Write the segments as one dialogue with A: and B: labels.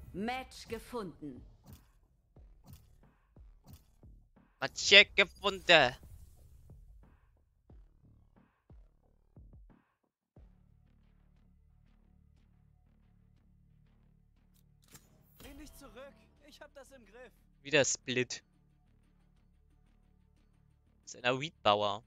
A: Match gefunden.
B: Match gefunden.
C: Lehn dich zurück. Ich hab das im Griff.
B: Wieder Split. Das ist einer Weedbauer.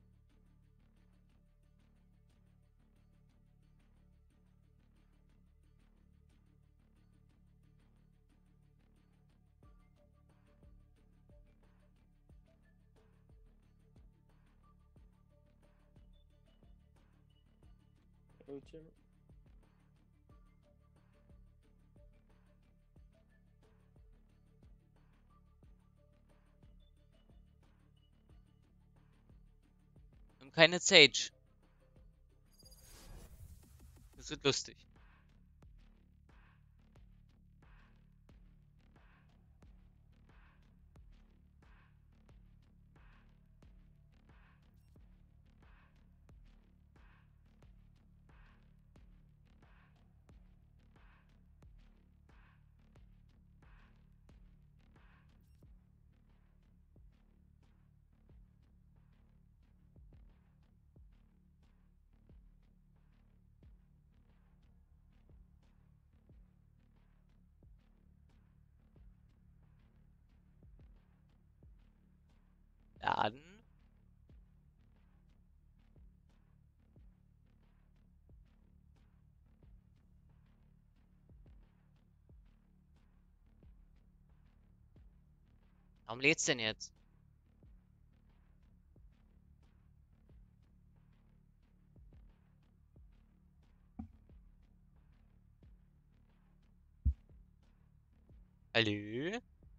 D: Ölçem.
B: Und keine Sage. Das wird lustig. Dann. Warum lädt's denn jetzt? Hallo?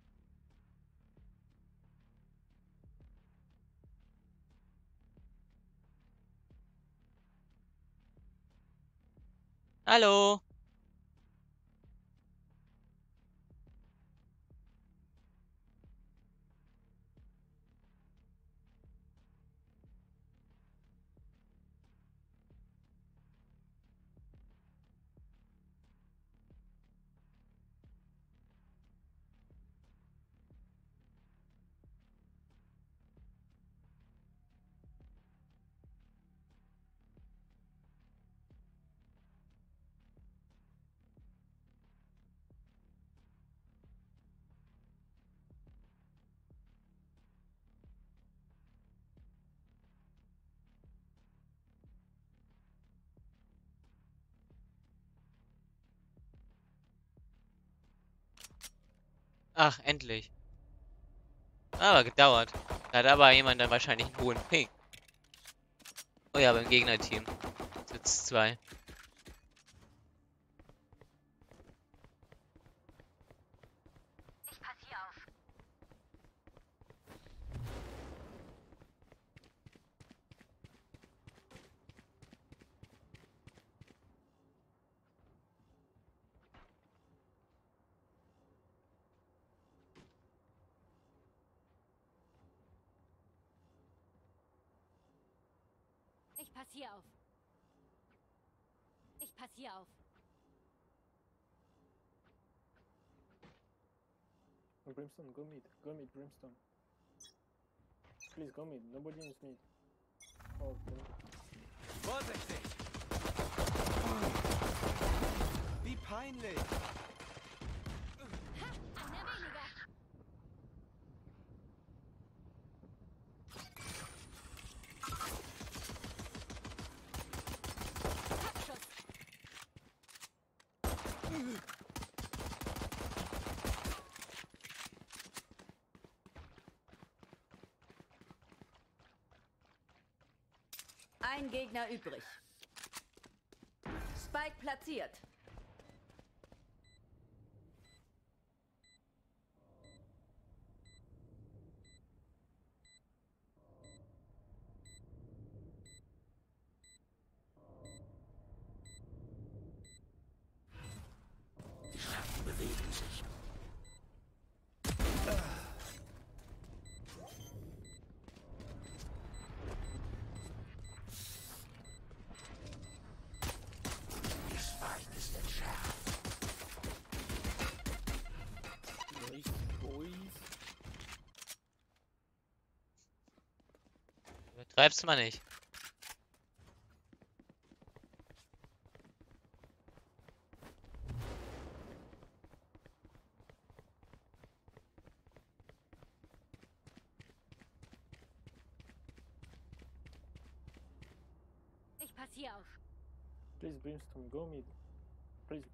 B: Hallo? Ach, endlich. Aber gedauert. Da hat aber jemand dann wahrscheinlich einen hohen Ping. Oh ja, beim Gegnerteam. Sitzt zwei.
A: Ich pass hier auf. Ich pass hier auf.
D: Brimstone, go mid. Go mid, Brimstone. Please go mid. Nobody is mid. Oh, okay.
C: Vorsichtig. Wie peinlich.
A: Ha! Einer weniger. Kopfschuss. Ein Gegner übrig. Spike platziert.
B: Treib's mal nicht.
A: Ich passe hier auf.
D: Please, Brimstone, go mid. Please.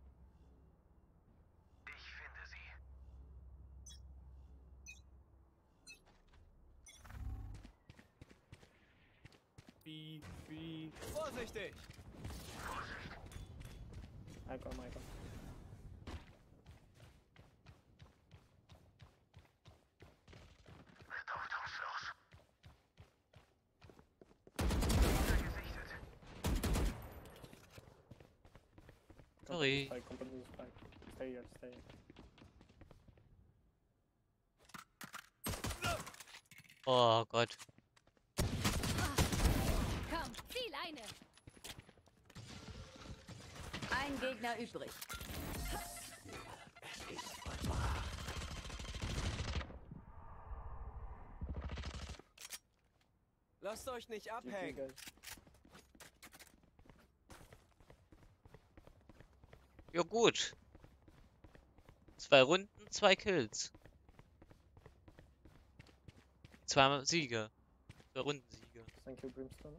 C: Wie. Vorsichtig!
D: I come.
B: Sorry.
D: Company spike. Stay here, stay here.
B: Oh Gott.
A: Komm, zieh Leine. Ein Gegner übrig.
C: Lasst euch nicht
D: GG,
C: abhängen.
D: guys.
B: Ja gut. 2 Runden, 2 Kills. 2 Siege. 2 Rundensiege.
D: Thank you, Brimstone.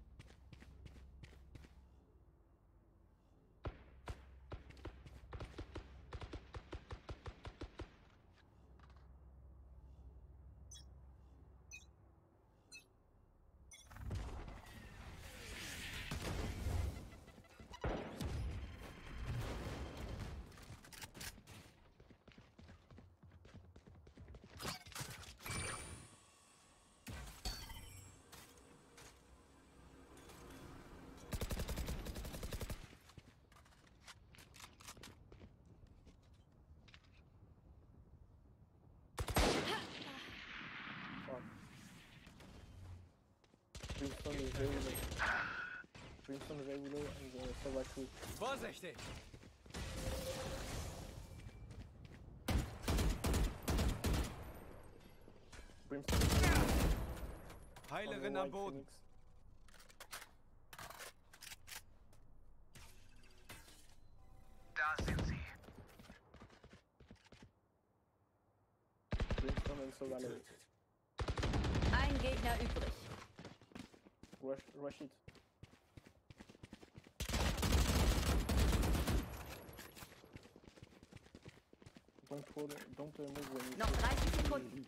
D: Brimstone is very low. Brimstone is very low and so right weak.
C: Vorsichtig!
D: Brimstone is very low.
C: Heilerin
D: On the
C: am
D: right,
C: Boden.
D: Phoenix. Brimstone and so low.
A: Ein Gegner übrig.
D: Rush it. Don't move when you
A: Noch 30 Sekunden.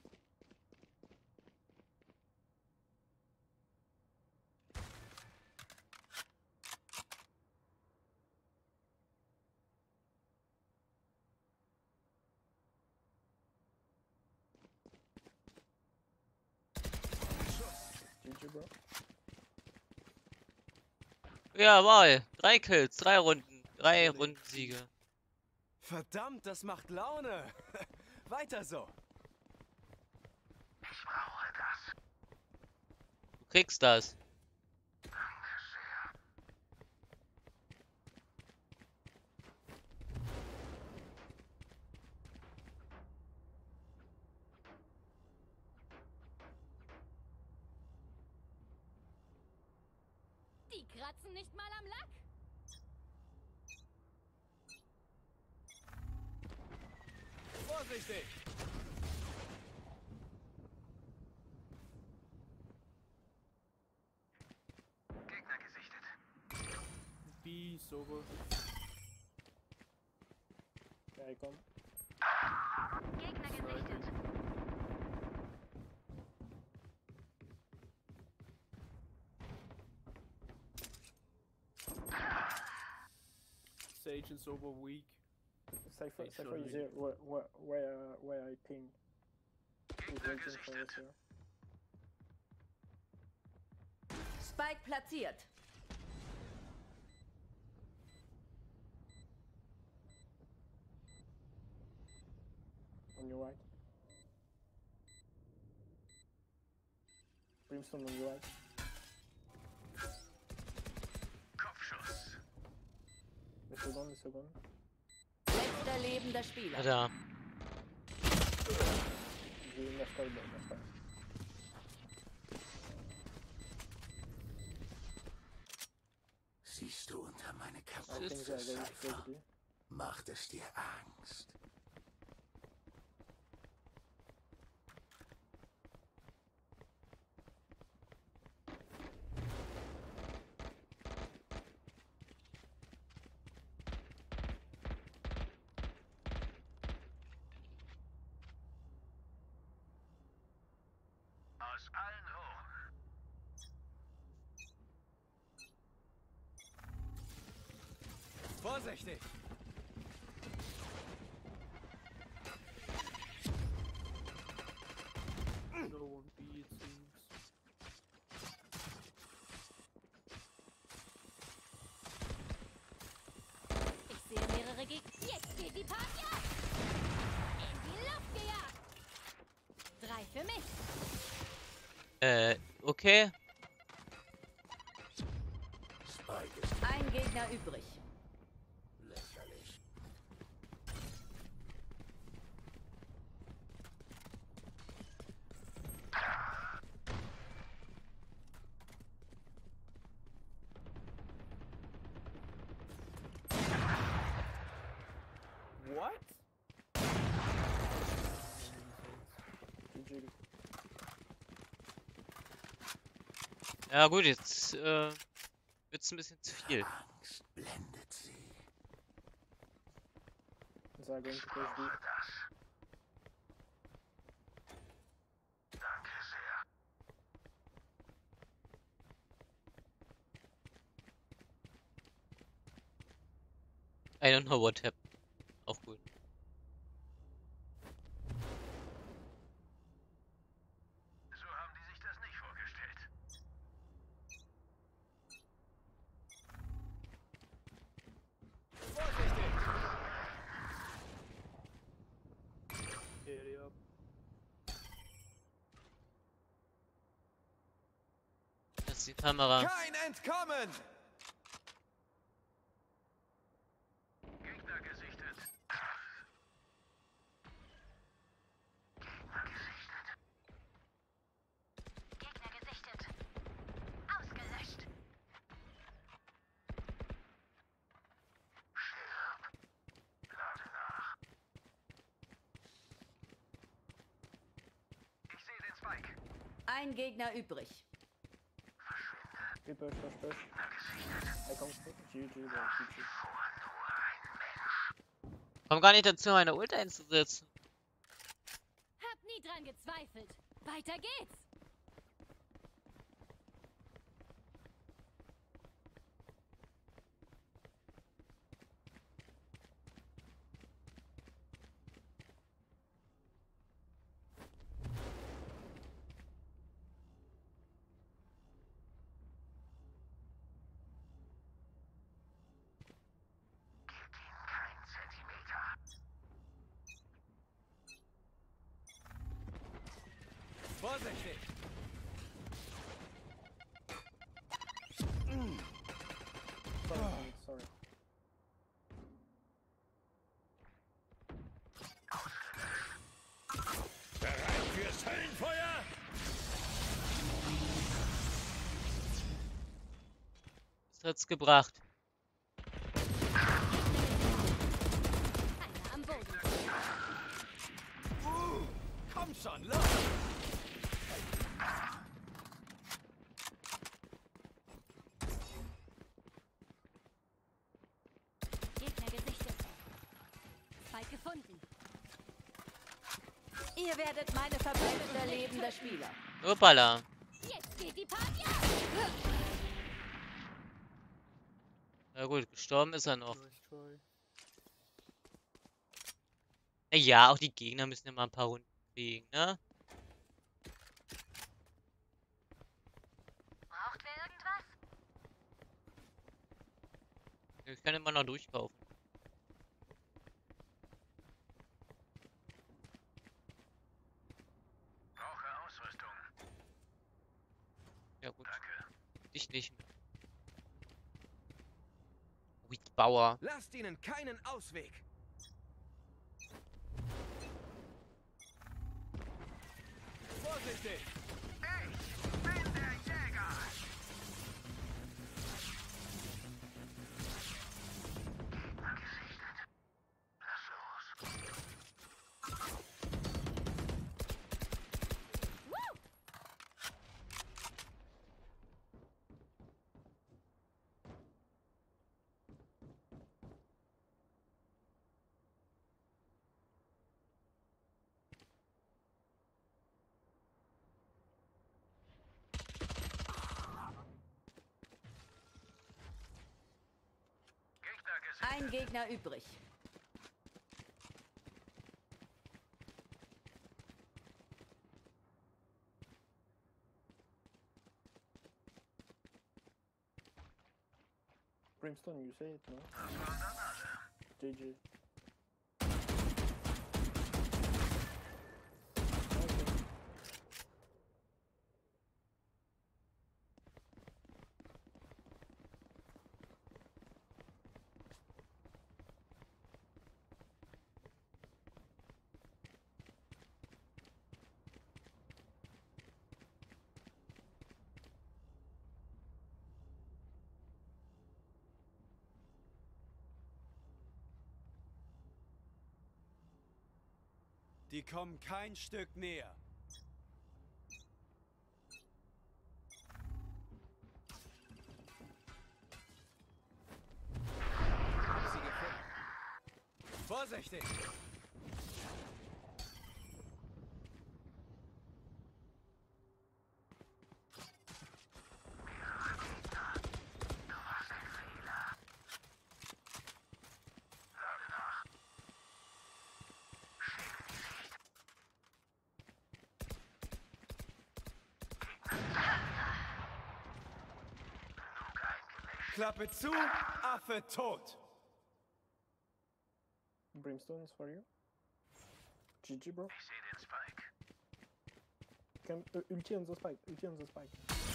D: GG, bro.
B: Jawohl. 3 Kills, 3 Runden. 3 Rundensiege.
C: Verdammt, das macht Laune! Weiter so!
B: Du kriegst das.
A: Die kratzen nicht mal am Lack.
C: Vorsichtig!
D: Be sober. Yeah, I come.
A: Gegner gesichtet.
E: Sage and Sober weak.
D: Cypher
E: Hey,
D: is
E: sorry.
D: here. Where I ping. He's waiting for us here.
A: Spike platziert.
D: On your right. Brimstone on your right. The second.
A: Letzter lebender Spieler.
B: Ja, da.
D: The left side.
E: ziehst du unter meine
D: I
E: Kapuze,
D: think they
E: Cypher?
D: basically.
E: Macht es dir Angst? Aus allen Rohren.
C: Vorsichtig!
D: No one beats things.
A: Ich sehe mehrere Gegner. Jetzt geht die Party ab! In die Luft gejagt! 3 für mich.
B: Okay.
E: Spike ist
A: Ein Gegner übrig.
E: lächerlich.
D: What? GG.
B: Ja gut, jetzt wird's ein bisschen zu viel.
E: Angst blendet sie.
D: Is that going to push B?
E: Danke sehr.
B: I don't know what happened. Auch gut.
E: So haben die sich das nicht vorgestellt.
C: Vorsichtig!
D: Area.
B: Das ist die Kamera.
C: Kein Entkommen!
E: Gegner gesichtet. Gegner gesichtet. Ausgelöscht. Stirb. Lade nach. Ich sehe den Spike.
A: Ein Gegner übrig.
D: B push, push, push. I come GG, bro. GG.
B: Komm gar nicht dazu, meine Ult einzusetzen.
A: Hab nie dran gezweifelt. Weiter geht's.
E: Kein Zentimeter.
C: Vorsichtig!
D: Sorry, sorry.
E: Bereit fürs Höllenfeuer?
B: Was hat's gebracht?
A: Einer am Boden.
C: Komm schon, los!
A: Gegner gesichtet. Spike gefunden. Ihr werdet meine Verbündete lebender Spieler.
B: Hoppala.
A: Jetzt geht die Party ab!
B: Na gut, gestorben ist er noch.
D: Nice try.
B: Ja, auch die Gegner müssen ja mal ein paar Runden kriegen, ne?
A: Braucht wer irgendwas?
B: Ich kann immer noch durchkaufen.
E: Brauche Ausrüstung.
B: Ja gut,
E: Danke.
B: dich nicht mehr. Bauer.
C: Lasst ihnen keinen Ausweg! Vorsichtig!
E: Ich bin der Jäger.
F: Ein Gegner übrig.
D: Brimstone, you say it, no? GG. Okay.
C: Die kommen kein Stück näher. Sie gefunden. Vorsichtig! Klappe zu, Affe tot.
D: Brimstone is for you. GG, bro.
E: Ich sehe den Spike.
D: Ulti on the spike. Ulti on the spike.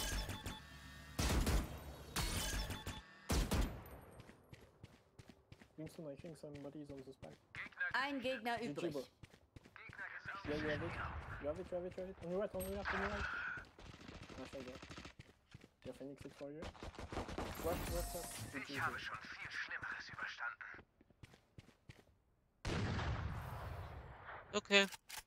D: Brimstone, I think somebody is on the spike.
F: Ein Gegner
D: GG,
F: übrig.
D: bro. Yeah, you have it. You have it, you have it, you have it. On your right, on your left, on your right. Nice, I got it. Yeah, Phoenix is for you. What? GG,
E: Ich
D: bro.
E: habe schon viel Schlimmeres überstanden.
B: Okay.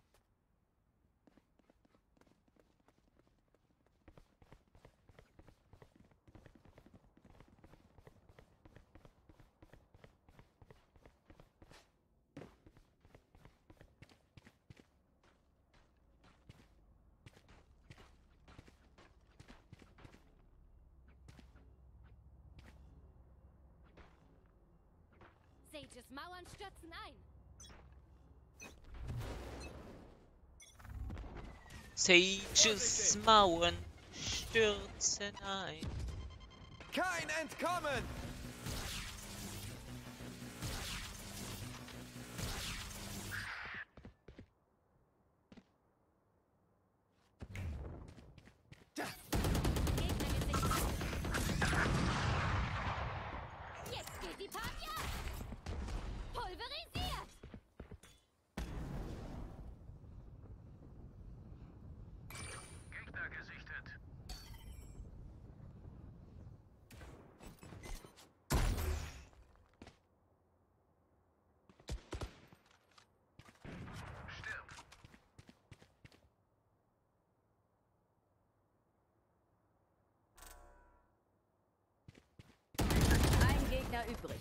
A: Sages Mauern stürzen ein.
B: Sages Mauern stürzen ein.
C: Kein Entkommen!
A: Gegner gesichtet. Jetzt geht die Party ab. Pulverisiert.
E: Gegner gesichtet. Stirb.
F: Ein Gegner übrig.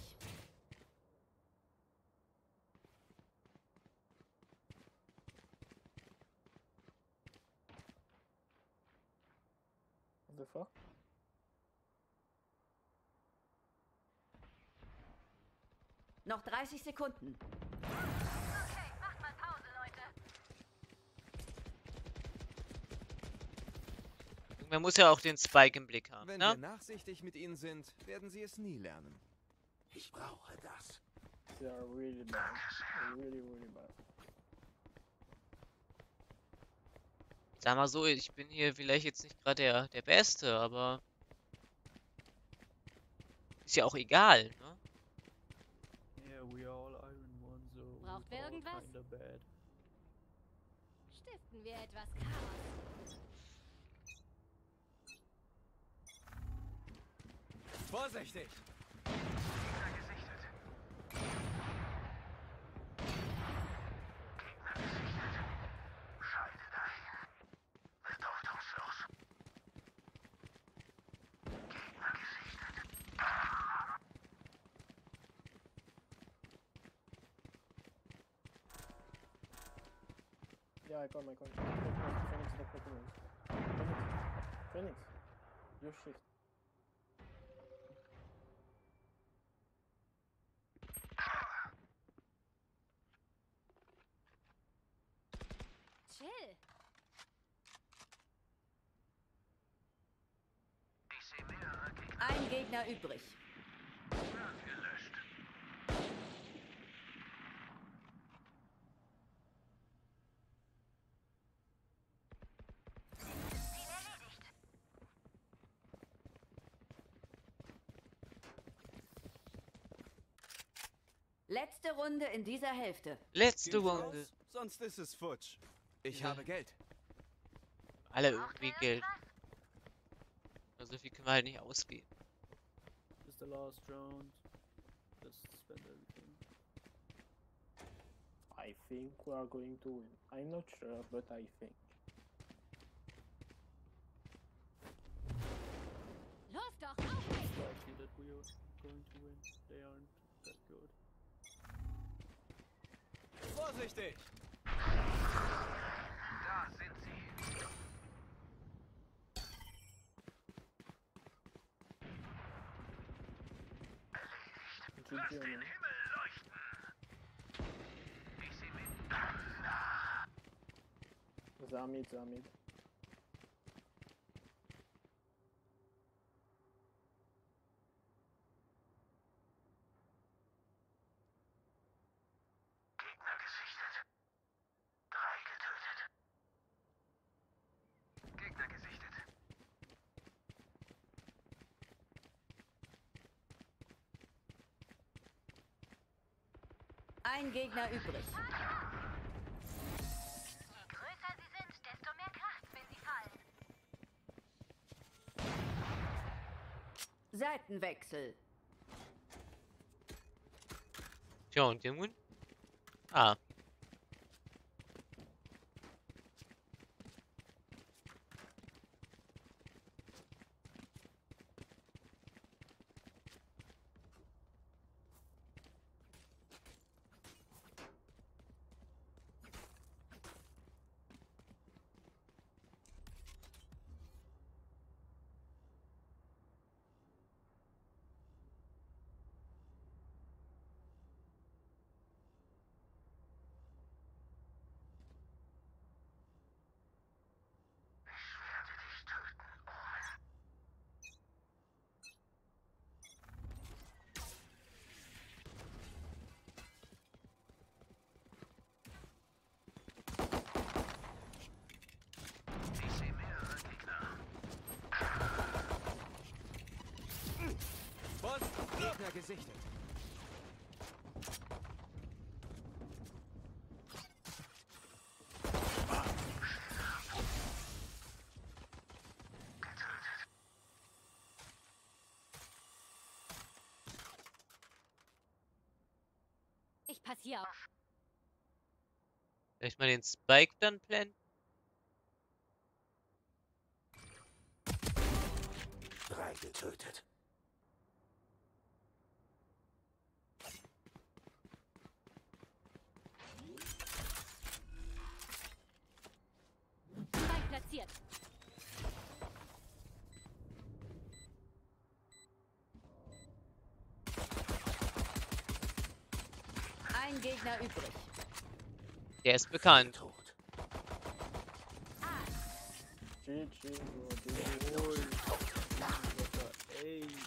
D: What the fuck?
F: Noch 30 Sekunden.
A: Okay, macht mal Pause, Leute.
B: Man muss ja auch den Spike im Blick haben,
C: Wenn
B: ne?
C: wir nachsichtig mit ihnen sind, werden sie es nie lernen.
E: Ich brauche das.
D: They are really bad. Really, really bad.
B: Sag mal so, ich bin hier vielleicht jetzt nicht gerade der Beste, aber ist ja auch egal, ne?
G: Yeah, we are all Iron One, so
A: Braucht wer
G: it's all
A: irgendwas?
G: kinda bad.
A: Stiften wir etwas Chaos.
C: Vorsichtig!
E: Gegner gesichtet. Gegner gesichtet. Scheide dahin. Bedeutungslos. Gegner gesichtet.
D: Yeah, I got my coin. Phoenix, look what Phoenix. Phoenix, your shift.
A: Chill.
E: Ich sehe mehrere Gegner.
F: Ein Gegner übrig.
E: Wird gelöscht.
F: Letzte Runde in dieser Hälfte.
B: Letzte
C: Geht's
B: Runde.
C: raus? Sonst ist es futsch. Ich
B: Ja.
C: habe Geld.
B: Alle irgendwie Geld. Also so viel können wir halt nicht ausgeben.
G: This is the last round. Just spend everything.
D: I think we are going to win. I'm not sure, but I think.
A: Los doch, auf mich!
G: It's likely that we are going to win. They aren't that good.
C: Vorsichtig!
E: Da sind sie.
D: GG on
E: Den
D: me.
E: Himmel leuchten. Ich sehe mit.
D: Zamid, Zamid.
E: Gegner gesichtet. 3 getötet. Gegner gesichtet.
F: Ein Gegner übrig.
A: Je größer sie sind, desto mehr Kraft, wenn sie fallen.
F: Seitenwechsel.
B: Tja, und der Mund? Ah.
E: Ich werde dich töten, Omen. Ich sehe mehrere Gegner.
C: Was? Gegner gesichtet.
A: Ich passe hier auf.
B: Vielleicht mal den Spike dann planen?
E: 3 getötet.
A: Spike platziert.
F: Ein Gegner übrig.
B: Der ist bekannt.
E: Tot.
D: GG, bro. GG.
G: Oi. What a ace.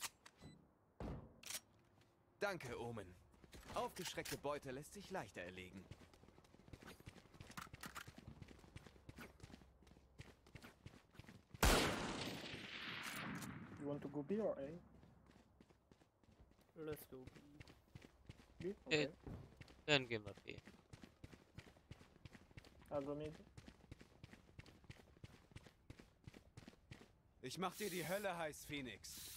C: Danke, Omen. Aufgeschreckte Beute lässt sich leichter erlegen.
D: You want to go B or A?
G: Let's go.
D: B? Okay.
B: Dann gehen wir B.
D: I'll go mid.
C: Ich mach dir die Hölle heiß, Phoenix.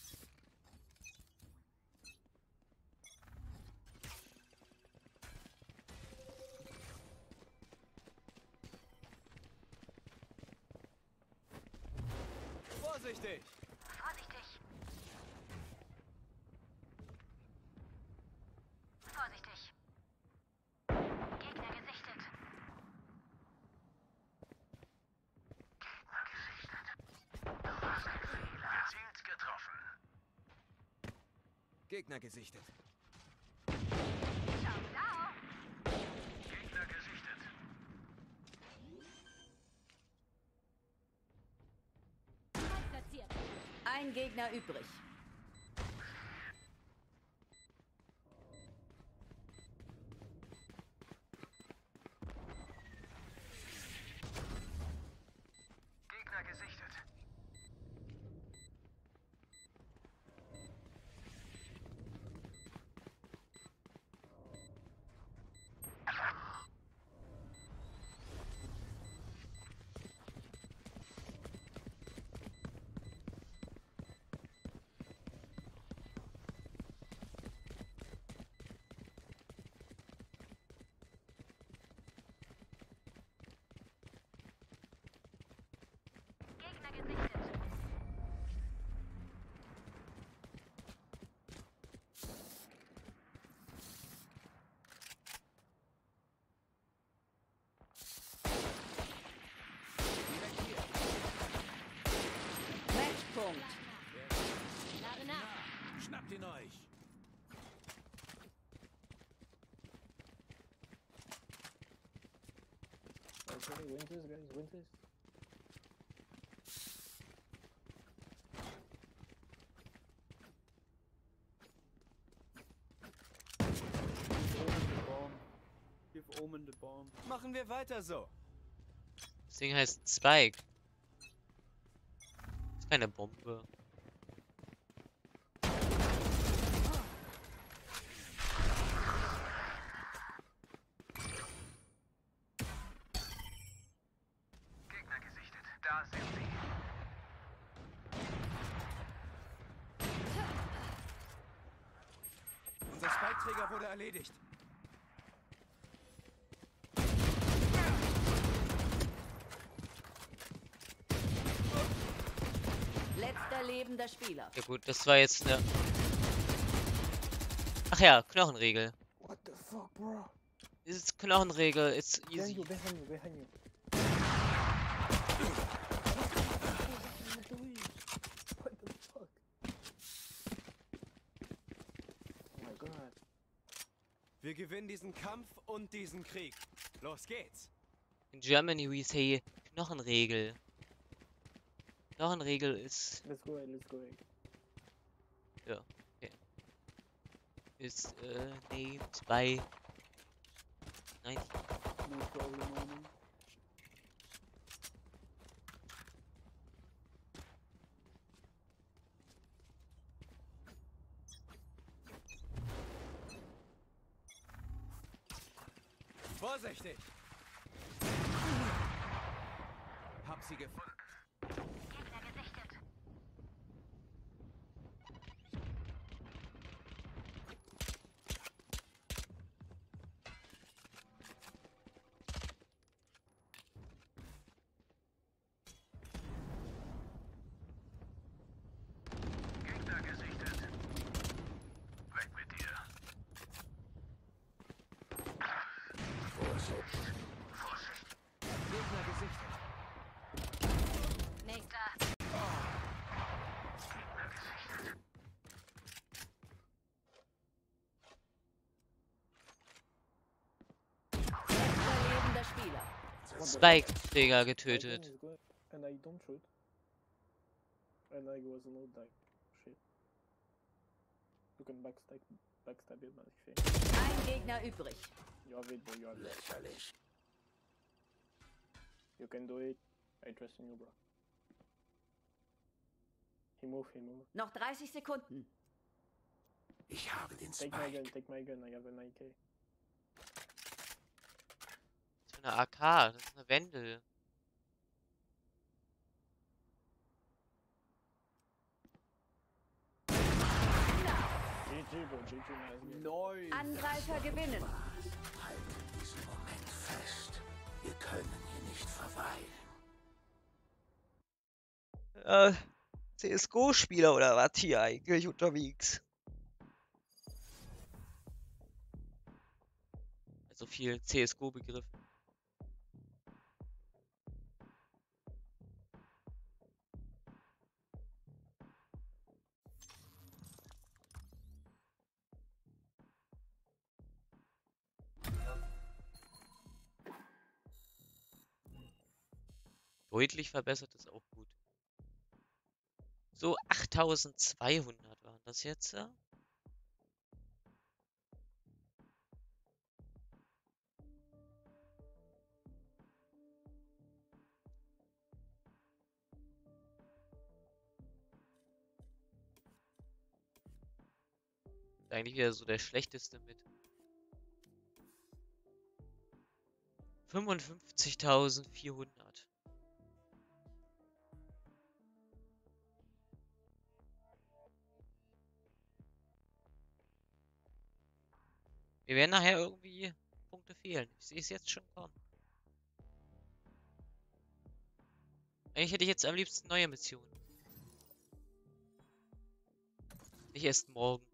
C: Vorsichtig!
A: Vorsichtig. Vorsichtig. Gegner gesichtet.
E: Gegner gesichtet. Du hast gezielt getroffen.
C: Gegner gesichtet.
A: Ciao, ciao.
E: Gegner gesichtet.
F: Ein Gegner übrig.
E: Gegner gesichtet.
A: Gegner gesichtet.
C: Direkt hier.
F: Matchpunkt.
A: Lade nach.
C: Schnappt ihn euch.
D: Okay, win this, guys, win this.
G: Give Omen the bomb.
C: Machen wir weiter so.
B: Das Ding heißt Spike. Ist keine Bombe.
E: Gegner gesichtet. Da sind sie.
C: Unser Spike-Träger wurde erledigt.
F: Letzter lebender Spieler.
B: Ja gut, das war jetzt eine... Ach ja, Knochenregel.
D: What the fuck, bro?
B: Dieses Knochenregel ist easy.
D: Behind you, behind you. What the fuck? Oh my god.
C: Wir gewinnen diesen Kampf und diesen Krieg. Los geht's.
B: In Germany we say Knochenregel. Knochenregel ist...
D: Let's go ahead, let's go ahead.
B: ist named by... 90.
G: No problem, Omen.
C: Vorsichtig. Hab sie gefunden.
A: Gegner gesichtet.
E: Gegner gesichtet. Weg mit dir.
C: Gegner gesichtet.
A: Nächster.
E: Gegner gesichtet.
F: Letzter lebender Spieler.
B: Spike-Träger getötet.
D: Is good, and I don't shoot. And I was not die. Shit. You can backstab it, but ich fehlt.
F: Ein Gegner übrig.
D: You have it, bro, you have it. Lächerlich. You can do it. I trust in you, bro. He moved, he moved.
F: Noch 30 Sekunden.
E: Ich habe den
D: Take my gun, I have an AK.
B: Das ist eine AK, das ist eine Wendel.
D: GG, bro, GG, nice game.
G: Nice.
F: Angreifer gewinnen.
E: diesen Moment fest. Wir können hier nicht verweilen.
B: CSGO-Spieler oder was hier eigentlich unterwegs? Also viel CSGO-Begriff. Deutlich verbessert ist auch gut. So, 8200 waren das jetzt. Ja? Eigentlich wieder so der schlechteste mit 55.400. Wir werden nachher irgendwie Punkte fehlen. Ich sehe es jetzt schon kommen. Eigentlich hätte ich jetzt am liebsten neue Missionen. Nicht erst morgen.